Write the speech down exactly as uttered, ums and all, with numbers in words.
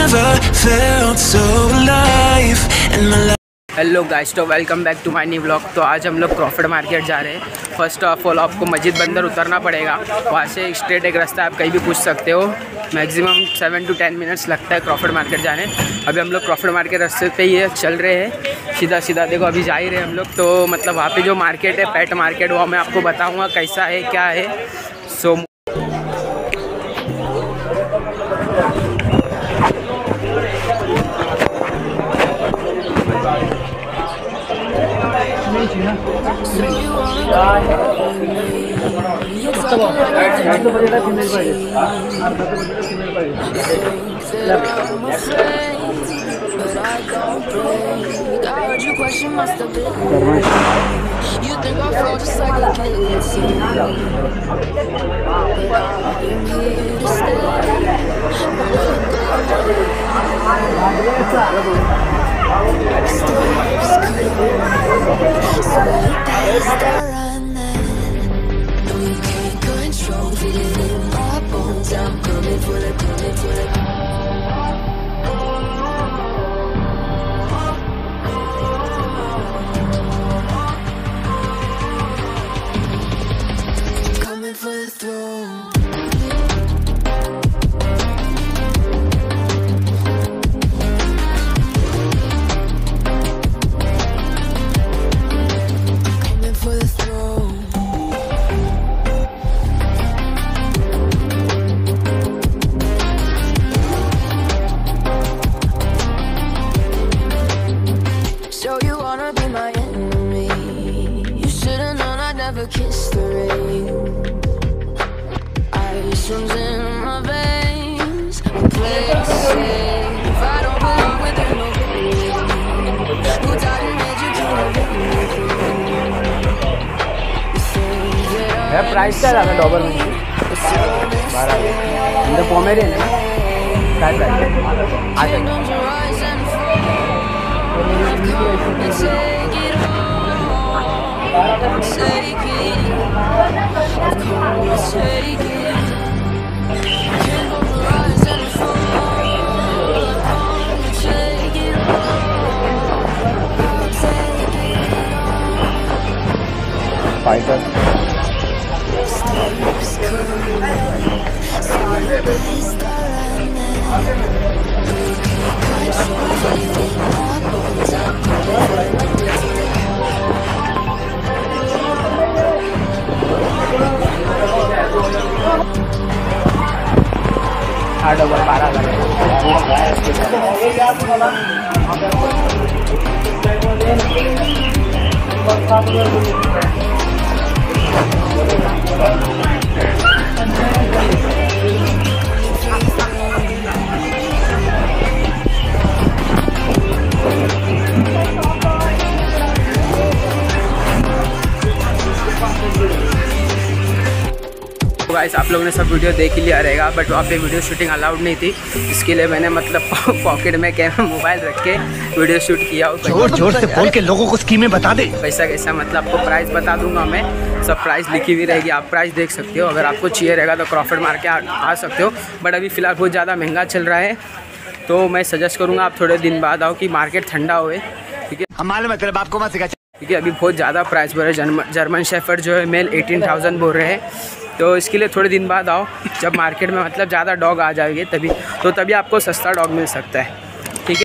never felt so alive in my life. Hello guys, तो welcome back to my new blog. तो आज हम लोग क्रॉफर्ड मार्केट जा रहे हैं। फर्स्ट ऑफ ऑल आपको मस्जिद बंदर उतरना पड़ेगा, वहाँ से स्ट्रेट एक रास्ता आप कहीं भी पूछ सकते हो। Maximum seven to ten minutes लगता है क्रॉफर्ड मार्केट जाने। अभी हम लोग क्रॉफर्ड मार्केट रास्ते पे ही चल रहे हैं, सीधा सीधा देखो अभी जा ही रहे हैं हम लोग। तो मतलब वहाँ पे जो मार्केट है पेट मार्केट, वो मैं आपको बताऊँगा कैसा है क्या है। So kiss the rain. Ice runs in my veins. A place safe. I don't belong with them, no pain. Who died and made you can't live with है प्राइस क्या है डॉबर में बारह इंदर पोमेरियन है ना price Take it, come and take it. Can't rise and fall. Come and take it all. Take it all. Fighter Steps coming. See the best around them. We can't control it. Our bones are cold. आठ over बारह guys, आप लोगों ने सब video देख ही लिया रहेगा, but वहाँ पे वीडियो शूटिंग अलाउड नहीं थी। इसके लिए मैंने मतलब पॉकेट में कैमरा मोबाइल रख के वीडियो शूट किया। जोर जोर से बोल के लोगों को स्कीमें बता दे। पैसा कैसा मतलब आपको प्राइस बता दूंगा मैं, सब प्राइस लिखी हुई रहेगी, आप प्राइस देख सकते हो। अगर आपको चाहिए रहेगा तो क्रॉफर्ड मार्केट आ, आ सकते हो, बट अभी फ़िलहाल बहुत ज़्यादा महंगा चल रहा है। तो मैं सजेस्ट करूँगा आप थोड़े दिन बाद आओ कि मार्केट ठंडा हुए, ठीक है। हमारे मतलब आपको मत सिखा, क्योंकि अभी बहुत ज़्यादा प्राइस बढ़ रहा है। जर्मन शेफर्ड जो है मेल एटीन थाउजेंड बोल रहे हैं, तो इसके लिए थोड़े दिन बाद आओ, जब मार्केट में मतलब ज़्यादा डॉग आ जाएंगे तभी, तो तभी आपको सस्ता डॉग मिल सकता है।